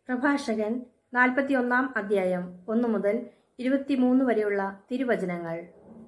പ്രഭാഷകൻ 41 അധ്യായം 1 മുതൽ 23 വരെയുള്ള തിരുവചനങ്ങൾ.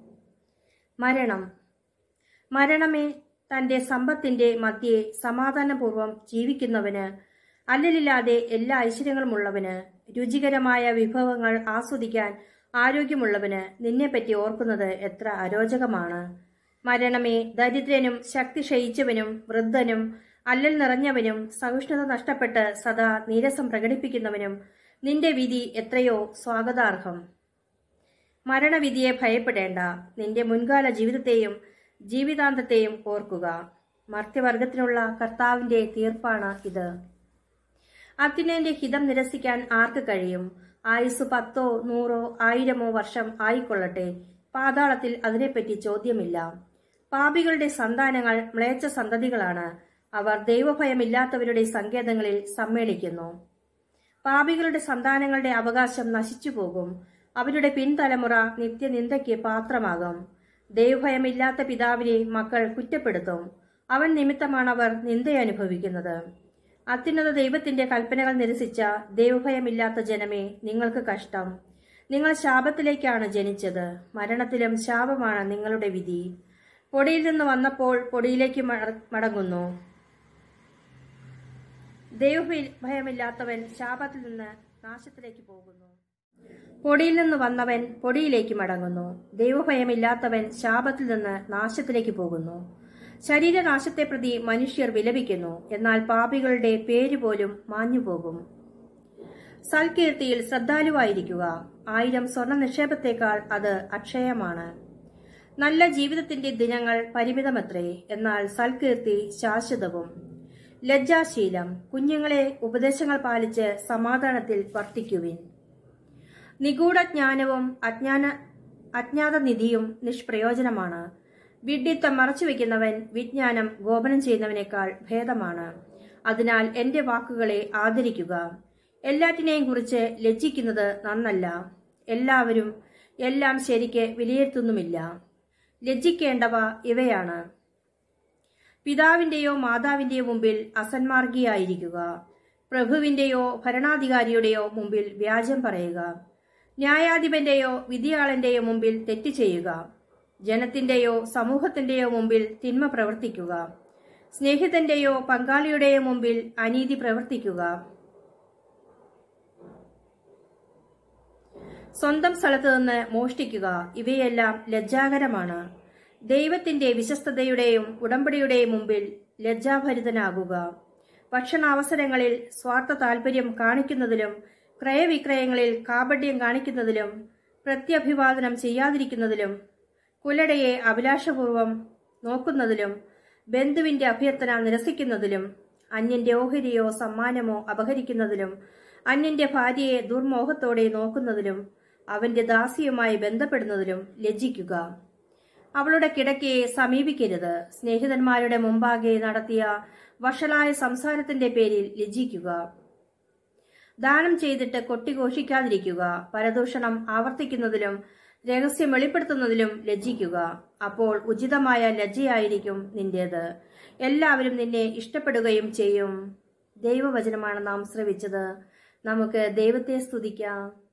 മരണമേ, തന്റെ സമ്പത്തിന്റെ മധ്യേ സമാധാനപൂർവം ജീവിക്കുന്നവന്, അല്ലലില്ലാതെ എല്ലാ ഐശ്വര്യങ്ങളുമുള്ളവന്, രുചികരമായ വിഭവങ്ങൾ ആസ്വദിക്കാൻ ആരോഗ്യമുള്ളവന് നിന്നെപ്പറ്റി ഓർക്കുന്നത് എത്ര അരോചകമാണ്. മരണമേ, ദരിദ്രനും ശക്തി ക്ഷയിച്ചവനും വൃദ്ധനും അല്ലൽ നിറഞ്ഞവനും സഹിഷ്ണുത നഷ്ടപ്പെട്ട് സദാ നീരസം പ്രകടിപ്പിക്കുന്നവനും നിന്റെ വിധി എത്രയോ സ്വാഗതാർഹം. മരണവിധിയെ ഭയപ്പെടേണ്ട, നിന്റെ മുൻകാല ജീവിതത്തെയും ജീവിതാന്തത്തെയും ഓർക്കുക. മർത്യവർഗത്തിനുള്ള കർത്താവിന്റെ തീർപ്പാണ് ഇത്. അത്യുന്നതന്റെ ഹിതം നിരസിക്കാൻ ആർക്ക് കഴിയും? ആയുസ് 10, 100, 1000 വർഷം ആയിക്കൊള്ളട്ടെ, പാതാളത്തിൽ അതിനെപ്പറ്റി ചോദ്യമില്ല. പാപികളുടെ സന്താനങ്ങൾ മ്ലേച്ഛ സന്തതികളാണ്. അവർ ദൈവഭയമില്ലാത്തവരുടെ സങ്കേതങ്ങളിൽ സമ്മേളിക്കുന്നു. പാപികളുടെ സന്താനങ്ങളുടെ അവകാശം നശിച്ചുപോകും. അവരുടെ പിൻതലമുറ നിത്യനിന്ദയ്ക്ക് പാത്രമാകും. ദൈവഭയമില്ലാത്ത പിതാവിനെ മക്കൾ കുറ്റപ്പെടുത്തും. അവൻ നിമിത്തമാണവർ നിന്ദയനുഭവിക്കുന്നത്. അത്യുന്നത ദൈവത്തിന്റെ കൽപ്പനകൾ നിരസിച്ച ദൈവഭയമില്ലാത്ത ജനമേ, നിങ്ങൾക്ക് കഷ്ടം. നിങ്ങൾ ശാപത്തിലേക്കാണ് ജനിച്ചത്. മരണത്തിലും ശാപമാണ് നിങ്ങളുടെ വിധി. പൊടിയിൽ നിന്ന് വന്നപ്പോൾ പൊടിയിലേക്ക് മടങ്ങുന്നു. ദൈവഭയമില്ലാത്തവൻ ശാപത്തിൽ നിന്ന് നാശത്തിലേക്ക് പോകുന്നു. പൊടിയിൽ നിന്ന് വന്നവൻ പൊടിയിലേക്ക് മടങ്ങുന്നു. ദൈവഭയമില്ലാത്തവൻ ശാപത്തിൽ നിന്ന് നാശത്തിലേക്ക് പോകുന്നു. ശരീരനാശത്തെ പ്രതി മനുഷ്യർ വിലപിക്കുന്നു, എന്നാൽ പാപികളുടെ പേരുപോലും മാഞ്ഞുപോകും. സൽകീർത്തിയിൽ ശ്രദ്ധാലുവായിരിക്കുക. 1000 സ്വർണ്ണ നിക്ഷേപത്തേക്കാൾ അത് അക്ഷയമാണ്. നല്ല ജീവിതത്തിന്റെ ദിനങ്ങൾ പരിമിതമത്രേ, എന്നാൽ സൽകീർത്തി ശാശ്വതവും. ലജ്ജാശീലം. കുഞ്ഞുങ്ങളെ, ഉപദേശങ്ങൾ പാലിച്ച് സമാധാനത്തിൽ വർത്തിക്കുവിൻ. നിഗൂഢജ്ഞാനവും അജ്ഞാതനിധിയും നിഷ്പ്രയോജനമാണ്. വിഡ്ഢിത്തം മറച്ചുവെക്കുന്നവൻ വിജ്ഞാനം ഗോപനം ചെയ്യുന്നവനേക്കാൾ ഭേദമാണ്. അതിനാൽ എന്റെ വാക്കുകളെ ആദരിക്കുക. എല്ലാറ്റിനെയും കുറിച്ച് ലജ്ജിക്കുന്നത് നന്നല്ല. എല്ലാവരും എല്ലാം ശരിക്ക് വിലയിരുത്തുന്നുമില്ല. ലജ്ജിക്കേണ്ടവ ഇവയാണ്: പിതാവിന്റെയോ മാതാവിന്റെയോ മുമ്പിൽ അസന്മാർഗിയായിരിക്കുക. പ്രഭുവിന്റെയോ ഭരണാധികാരിയുടെയോ മുമ്പിൽ വ്യാജം പറയുക. ന്യായാധിപന്റെയോ വിധിയാളന്റെയോ മുമ്പിൽ തെറ്റ് ചെയ്യുക. ജനത്തിന്റെയോ സമൂഹത്തിന്റെയോ മുമ്പിൽ തിന്മ പ്രവർത്തിക്കുക. സ്നേഹിതന്റെയോ പങ്കാളിയുടെയോ മുമ്പിൽ അനീതി പ്രവർത്തിക്കുക. സ്വന്തം സ്ഥലത്ത് നിന്ന് മോഷ്ടിക്കുക. ഇവയെല്ലാം ലജ്ജാകരമാണ്. ദൈവത്തിന്റെ വിശ്വസ്തതയുടെയും ഉടമ്പടിയുടെയും മുമ്പിൽ ലജ്ജാഭരിതനാകുക. ഭക്ഷണാവസരങ്ങളിൽ സ്വാർത്ഥ താൽപര്യം കാണിക്കുന്നതിലും ക്രയവിക്രയങ്ങളിൽ കാപട്യം കാണിക്കുന്നതിലും പ്രത്യഭിവാദനം ചെയ്യാതിരിക്കുന്നതിലും കുലടയെ അഭിലാഷപൂർവം നോക്കുന്നതിലും ബന്ധുവിന്റെ അഭ്യർത്ഥന നിരസിക്കുന്നതിലും അന്യന്റെ ഓഹരിയോ സമ്മാനമോ അപഹരിക്കുന്നതിലും അന്യന്റെ ഭാര്യയെ ദുർമോഹത്തോടെ നോക്കുന്നതിലും അവന്റെ ദാസിയുമായി ബന്ധപ്പെടുന്നതിലും ലജ്ജിക്കുക. അവളുടെ കിടക്കയെ സമീപിക്കരുത്. സ്നേഹിതന്മാരുടെ മുമ്പാകെ നടത്തിയ വഷളായ സംസാരത്തിന്റെ പേരിൽ ലജ്ജിക്കുക. ദാനം ചെയ്തിട്ട് കൊട്ടിഘോഷിക്കാതിരിക്കുക. പരദൂഷണം ആവർത്തിക്കുന്നതിലും രഹസ്യം വെളിപ്പെടുത്തുന്നതിലും ലജ്ജിക്കുക. അപ്പോൾ ഉചിതമായ ലജ്ജയായിരിക്കും നിന്റേത്. എല്ലാവരും നിന്നെ ഇഷ്ടപ്പെടുകയും ചെയ്യും. ദൈവവചനമാണ് നാം ശ്രവിച്ചത്. നമുക്ക് ദൈവത്തെ സ്തുതിക്കാം.